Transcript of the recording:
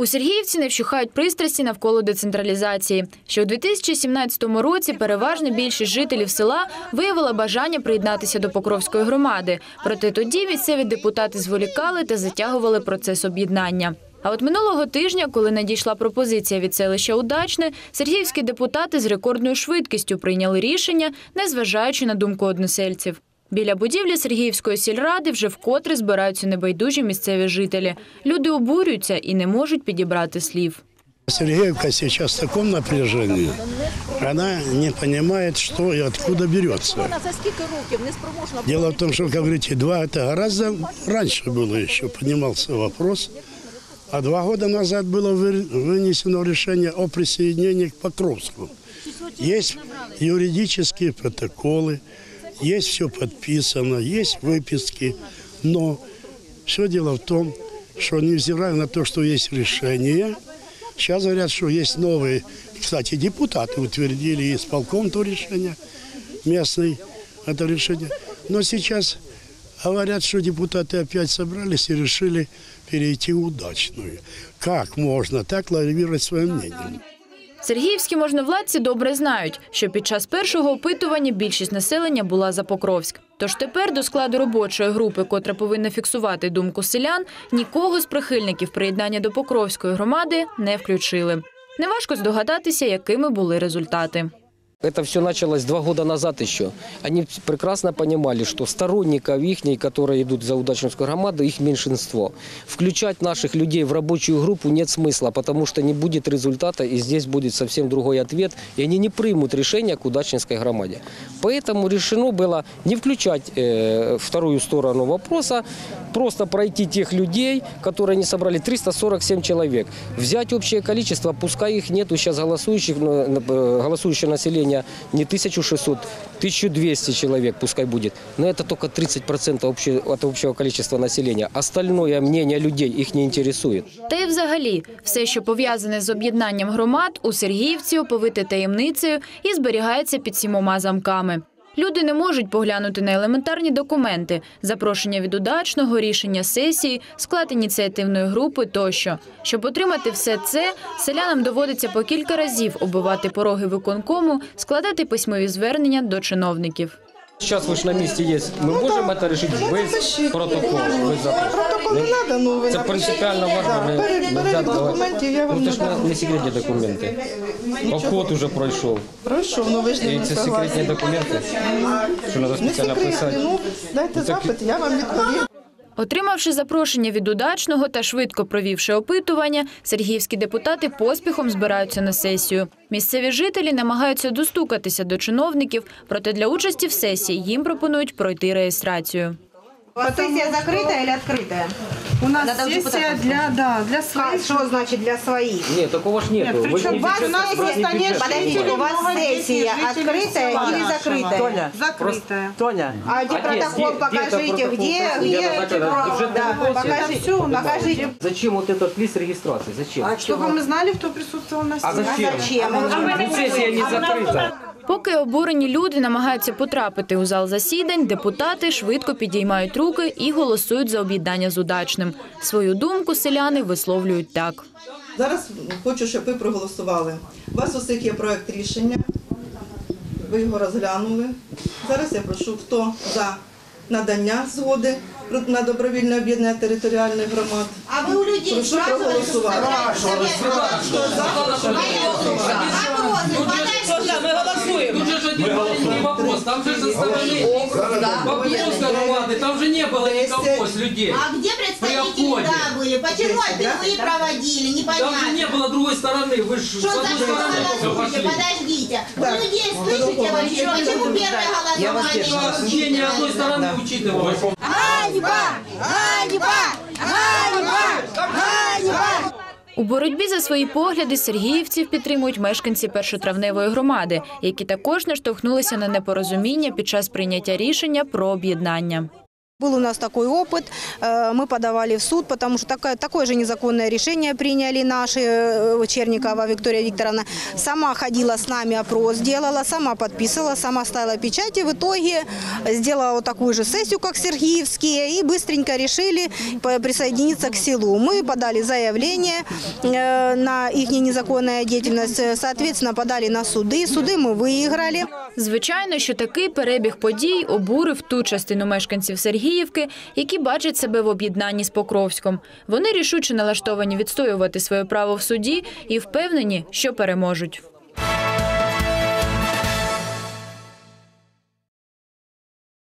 У Сергіївці не вщухають пристрасті навколо децентралізації. Ще у 2017 році переважна більшість жителів села виявила бажання приєднатися до Покровської громади. Проте тоді місцеві депутати зволікали та затягували процес об'єднання. А от минулого тижня, коли надійшла пропозиція від селища Удачне, сергіївські депутати з рекордною швидкістю прийняли рішення, незважаючи на думку односельців. Біля будівлі Сергіївської сільради вже вкотре збираються небайдужі місцеві жителі. Люди обурюються і не можуть підібрати слів. Сергеевка сейчас в таком напряжении, она не понимает, что и откуда берется. Дело в том, что, как говорите, это гораздо раньше было еще, поднимался вопрос. А 2 года назад было вынесено решение о присоединении к Покровску. Есть юридические протоколы, есть все подписано, есть выписки. Но все дело в том, что невзирая на то, что есть решение, сейчас говорят, что есть новые, кстати, депутаты утвердили исполком то решение, местный это решение. Но сейчас говорят, что депутаты опять собрались и решили перейти в Удачную. Как можно так лавировать свое мнение? Сергіївські можновладці добре знають, що під час першого опитування більшість населення була за Покровськ. Тож тепер до складу робочої групи, котра повинна фіксувати думку селян, нікого з прихильників приєднання до Покровської громади не включили. Неважко здогадатися, якими були результати. Это все началось 2 года назад еще. Они прекрасно понимали, что сторонников их, которые идут за Удачневскую громаду, их меньшинство. Включать наших людей в рабочую группу нет смысла, потому что не будет результата, и здесь будет совсем другой ответ, и они не примут решение к Удачневской громаде. Поэтому решено было не включать вторую сторону вопроса, просто пройти тех людей, которые они собрали, 347 человек. Взять общее количество, пускай их нету сейчас голосующее население, не 1600, 1200 человек пускай будет. Но это только 30% от общего количества населения. Остальное мнение людей их не интересует. Та й взагалі, все, що пов'язане з об'єднанням громад, у Сергіївці оповите таємницею і зберігається під 7 замками. Люди не можуть поглянути на елементарні документи – запрошення від Удачного, рішення сесії, склад ініціативної групи тощо. Щоб отримати все це, селянам доводиться по кілька разів оббивати пороги виконкому, складати письмові звернення до чиновників. Сейчас вы на месте есть. Мы можем это решить без протокола, без запроса. Протокол не надо, но вы Это принципиально важно. Перелік документів я вам Это ж не секретні документи. Обход уже пройшов. Пройшов, но ви ж І не це согласні. секретні документи, що треба Не спеціально секретні, писати. ну дайте запит, я вам відповім. Отримавши запрошення від Удачного та швидко провівши опитування, сергіївські депутати поспіхом збираються на сесію. Місцеві жителі намагаються достукатися до чиновників, проте для участі в сесії їм пропонують пройти реєстрацію. Сессия закрытая или открытая? У нас сесія для своїх. Что значит для своих? Ні, такого ж нету. Нет, причем У вас сессия, подождите, у вас сессия открытая или закрытая? Закритая. Тоня, А где протокол, покажите, где? Да, покажите, покажите. Зачем вот этот лист регистрации? Зачем? Чтобы мы знали, кто присутствовал на А сесії. зачем? Сессия не закрыта. Поки обурені люди намагаються потрапити у зал засідань, депутати швидко підіймають руки і голосують за об'єднання з Удачним. Свою думку селяни висловлюють так. Зараз хочу, щоб ви проголосували. У вас усіх є проект рішення, ви його розглянули. Зараз я прошу, хто за надання згоди на добровільне об'єднання територіальних громад. А вы у людей Прошу проголосувати. Тут же один маленький вопрос, там же со стороны Покровской громады, там же не было никого с людей. А где представители были? Почему вы проводили? Там же Непонятно. не было другой стороны, вы же с Что одной за стороны все голосуете? пошли. Подождите. Вы людей слышите вообще? Почему первое голосование? Мнение одной стороны учитывалось. У боротьбі за свої погляди сергіївців підтримують мешканці першотравневої громади, які також наштовхнулися на непорозуміння під час прийняття рішення про об'єднання. Был у нас такой опыт, мы подавали в суд, потому что такое же незаконное решение приняли наши, Черникова Виктория Викторовна. Сама ходила с нами, опрос делала, сама подписывала, сама ставила печати. В итоге сделала вот такую же сессию, как Сергиевские, и быстренько решили присоединиться к селу. Мы подали заявление на их незаконную деятельность, соответственно, подали на суди. Суди ми виграли. Звичайно, що такий перебіг подій обурив ту частину мешканців Сергіївки, які бачать себе в об'єднанні з Покровськом. Вони рішуче налаштовані відстоювати своє право в суді і впевнені, що переможуть.